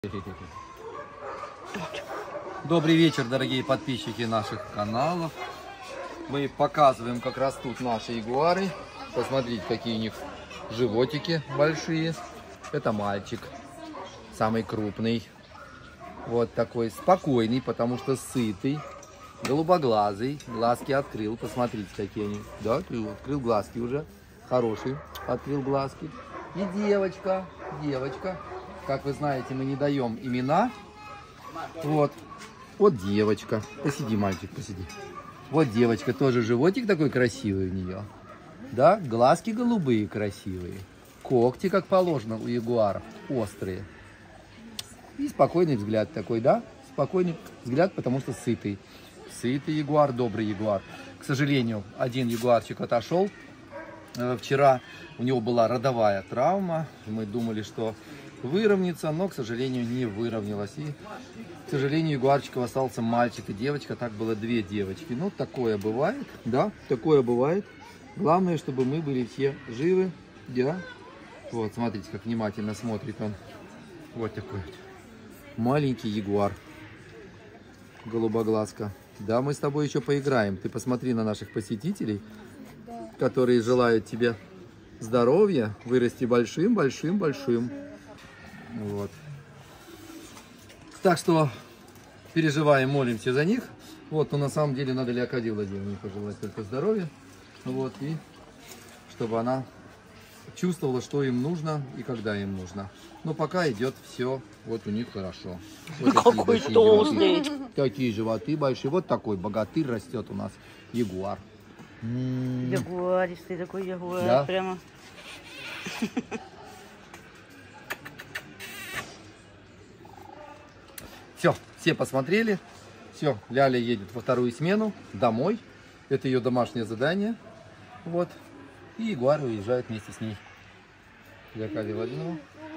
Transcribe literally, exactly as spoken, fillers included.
Добрый вечер, дорогие подписчики наших каналов. Мы показываем, как растут наши ягуары. Посмотрите, какие у них животики большие. Это мальчик, самый крупный. Вот такой спокойный, потому что сытый, голубоглазый. Глазки открыл, посмотрите, какие они. Да, открыл глазки уже. Хороший, открыл глазки. И девочка, девочка. Как вы знаете, мы не даем имена. Вот, вот девочка. Посиди, мальчик, посиди. Вот девочка, тоже животик такой красивый у нее. Да, глазки голубые красивые. Когти, как положено у ягуаров, острые. И спокойный взгляд такой, да? Спокойный взгляд, потому что сытый. Сытый ягуар, добрый ягуар. К сожалению, один ягуарчик отошел. Вчера у него была родовая травма. Мы думали, что выровняется, но, к сожалению, не выровнялась. И, к сожалению, ягуарчиков остался мальчик и девочка. Так было две девочки. Ну, такое бывает, да, такое бывает. Главное, чтобы мы были все живы, да. Вот, смотрите, как внимательно смотрит он. Вот такой вот маленький ягуар. Голубоглазка. Да, мы с тобой еще поиграем. Ты посмотри на наших посетителей, которые желают тебе здоровья, вырасти большим-большим-большим. Вот. Так что переживаем, молимся за них. Вот, но на самом деле надо Леокадии Владимировне пожелать только здоровья. Вот, и чтобы она чувствовала, что им нужно и когда им нужно. Но пока идет все вот у них хорошо. Вот какой толстый. Такие животы большие. Вот такой богатырь растет у нас ягуар. Ягуаристый такой ягуар, да? Прямо. Все, все посмотрели. Все, Ляля едет во вторую смену домой. Это ее домашнее задание. Вот. И ягуары уезжают вместе с ней. Леокадия Владимировна.